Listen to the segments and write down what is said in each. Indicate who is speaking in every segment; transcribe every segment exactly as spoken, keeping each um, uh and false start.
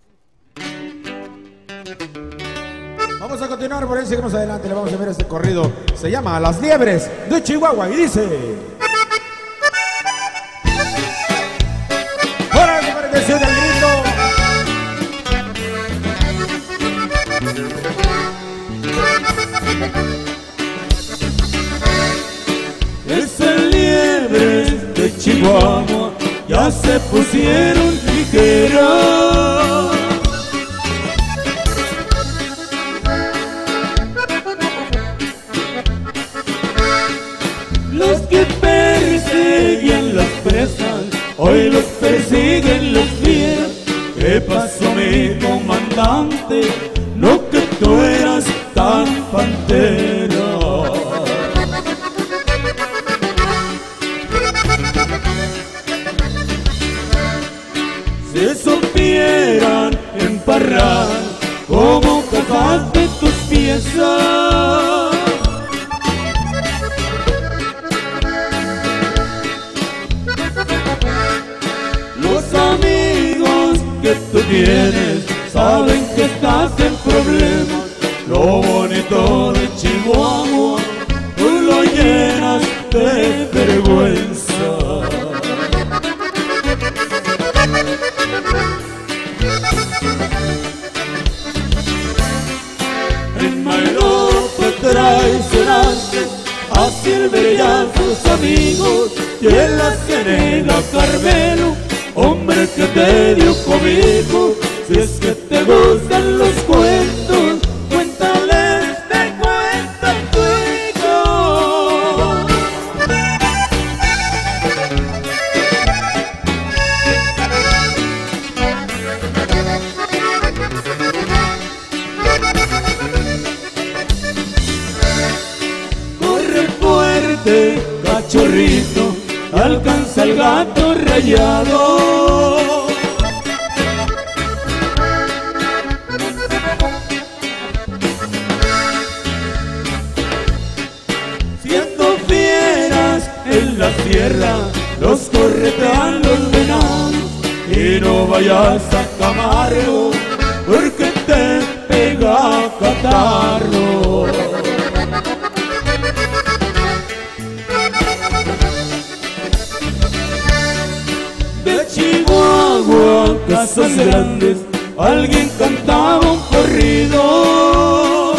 Speaker 1: Vamos a continuar, por ahí seguimos adelante, le vamos a ver este corrido. Se llama Las Liebres de Chihuahua y dice... ¡Hola, mi pareció del grito!
Speaker 2: Esas liebres de Chihuahua ya se pusieron ligeras. Los que persiguen las presas, hoy los persiguen los fieras. ¿Qué pasó, mi comandante? No que tú eras tan pantera. Si supieran emparrar como cazaste tus piezas, los amigos que tú tienes saben que estás en problemas. Lo bonito de Chihuahua tú lo llenas de vergüenza. En Mayropa traicionaste a Silver y a sus amigos, y en la Ciénega Carmelo, hombre que te dio cobijo. Si es que te gustan los cuentos, cuéntales de cuento en tu hijo. Corre fuerte, cachorrito, alcanza el gato rayado. Siendo fieras en la sierra, los corretean los venados. Y no vayas a Camargo, porque te pega catarro. De Chihuahua, casas grandes, alguien cantaba un corrido.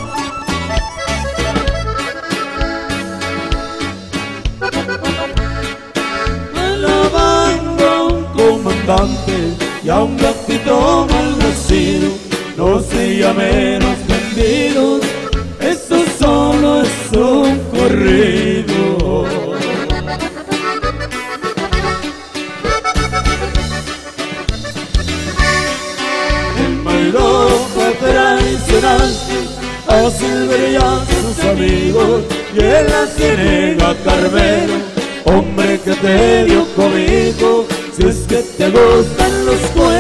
Speaker 2: Alabando a un comandante y a un gatito mal nacido. No se llamen ofendidos, eso solo es un corrido. Mayropa traicionaste a Silver y a sus amigos, y en la Ciénega Carmelo, hombre que te dio cobijo. Si es que te gustan los cuentos,